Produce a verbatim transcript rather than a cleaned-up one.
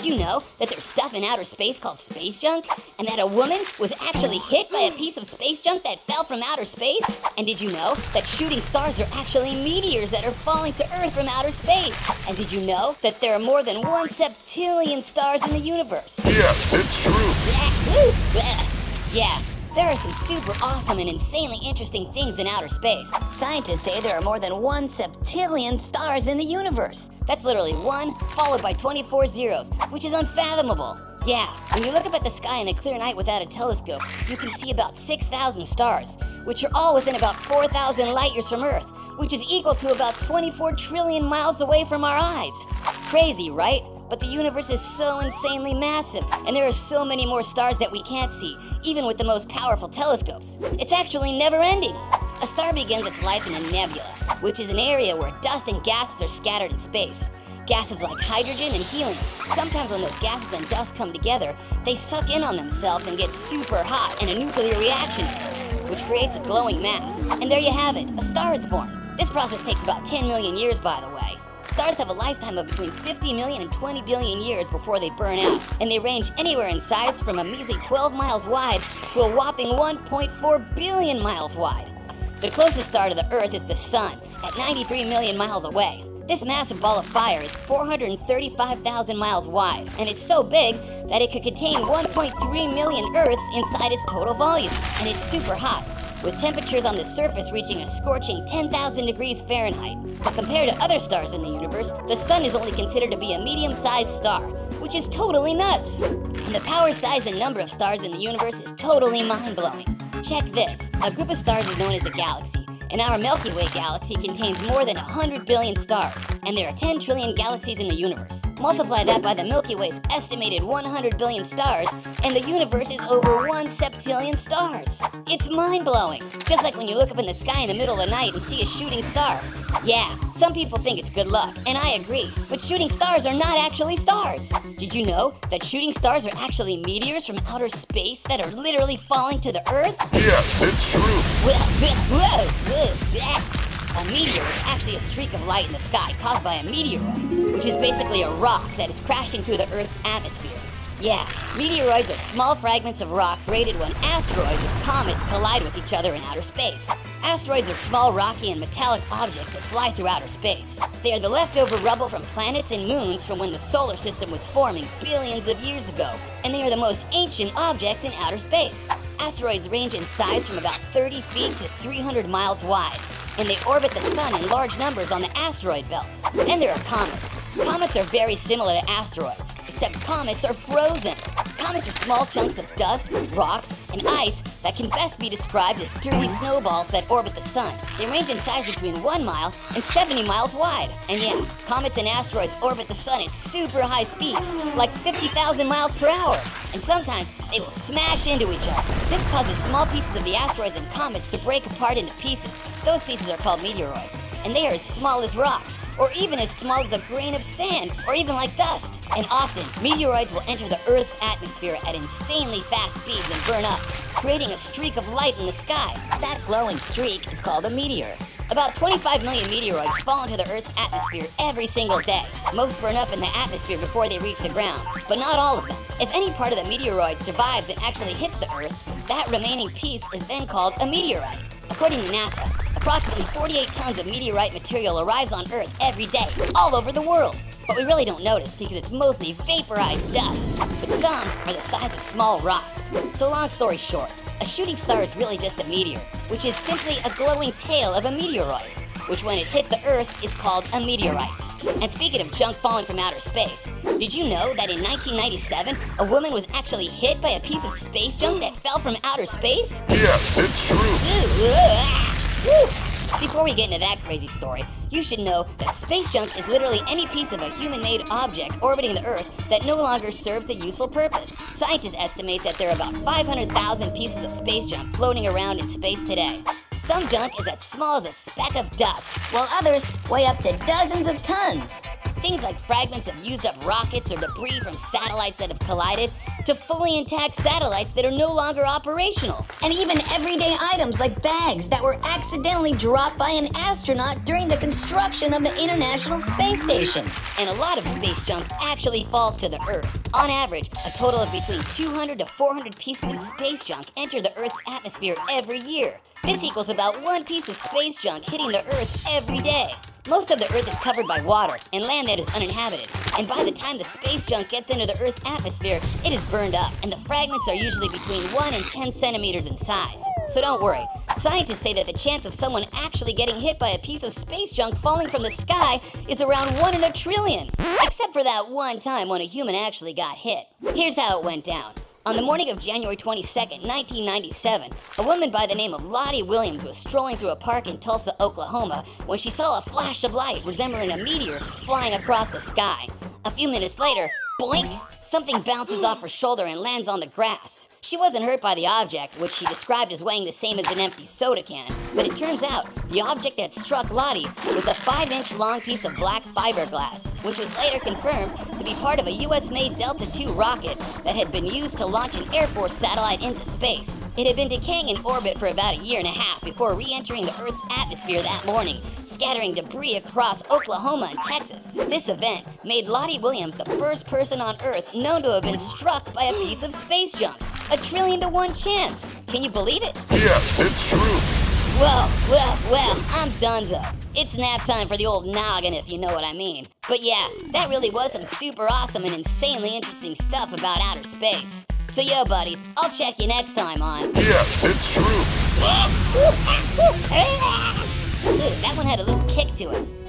Did you know that there's stuff in outer space called space junk? And that a woman was actually hit by a piece of space junk that fell from outer space? And did you know that shooting stars are actually meteors that are falling to Earth from outer space? And did you know that there are more than one septillion stars in the universe? Yes, it's true. Yeah, there are some super awesome and insanely interesting things in outer space. Scientists say there are more than one septillion stars in the universe. That's literally one followed by twenty-four zeros, which is unfathomable. Yeah, when you look up at the sky in a clear night without a telescope, you can see about six thousand stars, which are all within about four thousand light years from Earth, which is equal to about twenty-four trillion miles away from our eyes. Crazy, right? But the universe is so insanely massive, and there are so many more stars that we can't see, even with the most powerful telescopes. It's actually never-ending. A star begins its life in a nebula, which is an area where dust and gases are scattered in space. Gases like hydrogen and helium. Sometimes when those gases and dust come together, they suck in on themselves and get super hot, and a nuclear reaction occurs, which creates a glowing mass. And there you have it, a star is born. This process takes about ten million years, by the way. Stars have a lifetime of between fifty million and twenty billion years before they burn out, and they range anywhere in size from a measly twelve miles wide to a whopping one point four billion miles wide. The closest star to the Earth is the Sun, at ninety-three million miles away. This massive ball of fire is four hundred thirty-five thousand miles wide, and it's so big that it could contain one point three million Earths inside its total volume, and it's super hot, with temperatures on the surface reaching a scorching ten thousand degrees Fahrenheit. But compared to other stars in the universe, the Sun is only considered to be a medium-sized star, which is totally nuts. And the power, size, and number of stars in the universe is totally mind-blowing. Check this. A group of stars is known as a galaxy, and our Milky Way galaxy contains more than one hundred billion stars, and there are ten trillion galaxies in the universe. Multiply that by the Milky Way's estimated one hundred billion stars, and the universe is over one septillion stars. It's mind-blowing. Just like when you look up in the sky in the middle of the night and see a shooting star. Yeah, some people think it's good luck, and I agree, but shooting stars are not actually stars. Did you know that shooting stars are actually meteors from outer space that are literally falling to the Earth? Yes, it's true. Whoa, whoa, whoa. A meteor is actually a streak of light in the sky caused by a meteoroid, which is basically a rock that is crashing through the Earth's atmosphere. Yeah, meteoroids are small fragments of rock created when asteroids or comets collide with each other in outer space. Asteroids are small, rocky, and metallic objects that fly through outer space. They are the leftover rubble from planets and moons from when the solar system was forming billions of years ago, and they are the most ancient objects in outer space. Asteroids range in size from about thirty feet to three hundred miles wide, and they orbit the sun in large numbers on the asteroid belt. Then there are comets. Comets are very similar to asteroids, except comets are frozen. Comets are small chunks of dust, rocks, and ice that can best be described as dirty snowballs that orbit the sun. They range in size between one mile and seventy miles wide. And yeah, comets and asteroids orbit the sun at super high speeds, like fifty thousand miles per hour. And sometimes they will smash into each other. This causes small pieces of the asteroids and comets to break apart into pieces. Those pieces are called meteoroids, and they are as small as rocks, or even as small as a grain of sand, or even like dust. And often, meteoroids will enter the Earth's atmosphere at insanely fast speeds and burn up, creating a streak of light in the sky. That glowing streak is called a meteor. About twenty-five million meteoroids fall into the Earth's atmosphere every single day. Most burn up in the atmosphere before they reach the ground, but not all of them. If any part of the meteoroid survives and actually hits the Earth, that remaining piece is then called a meteorite. According to NASA, approximately forty-eight tons of meteorite material arrives on Earth every day, all over the world. But we really don't notice because it's mostly vaporized dust, but some are the size of small rocks. So long story short, a shooting star is really just a meteor, which is simply a glowing tail of a meteoroid, which when it hits the Earth is called a meteorite. And speaking of junk falling from outer space, did you know that in nineteen ninety-seven, a woman was actually hit by a piece of space junk that fell from outer space? Yes, it's true. Ooh, ah, woo. Before we get into that crazy story, you should know that space junk is literally any piece of a human-made object orbiting the Earth that no longer serves a useful purpose. Scientists estimate that there are about five hundred thousand pieces of space junk floating around in space today. Some junk is as small as a speck of dust, while others weigh up to dozens of tons. things like fragments of used up rockets or debris from satellites that have collided, to fully intact satellites that are no longer operational. And even everyday items like bags that were accidentally dropped by an astronaut during the construction of the International Space Station. And a lot of space junk actually falls to the Earth. On average, a total of between two hundred to four hundred pieces of space junk enter the Earth's atmosphere every year. This equals about one piece of space junk hitting the Earth every day. Most of the Earth is covered by water and land that is uninhabited, and by the time the space junk gets into the Earth's atmosphere, it is burned up, and the fragments are usually between one and ten centimeters in size. So don't worry, scientists say that the chance of someone actually getting hit by a piece of space junk falling from the sky is around one in a trillion, except for that one time when a human actually got hit. Here's how it went down. On the morning of January twenty-second, nineteen ninety-seven, a woman by the name of Lottie Williams was strolling through a park in Tulsa, Oklahoma, when she saw a flash of light resembling a meteor flying across the sky. A few minutes later, boink, something bounces off her shoulder and lands on the grass. She wasn't hurt by the object, which she described as weighing the same as an empty soda can, but it turns out the object that struck Lottie was a five inch long piece of black fiberglass, which was later confirmed to be part of a U S made Delta two rocket that had been used to launch an Air Force satellite into space. It had been decaying in orbit for about a year and a half before re-entering the Earth's atmosphere that morning, scattering debris across Oklahoma and Texas. This event made Lottie Williams the first person on Earth known to have been struck by a piece of space junk. A trillion to one chance. Can you believe it? Yes, it's true. Well, well, well, I'm donezo. It's nap time for the old noggin, if you know what I mean. But yeah, that really was some super awesome and insanely interesting stuff about outer space. So yo, buddies, I'll check you next time on... Yes, it's true. Ooh, that one had a little kick to it.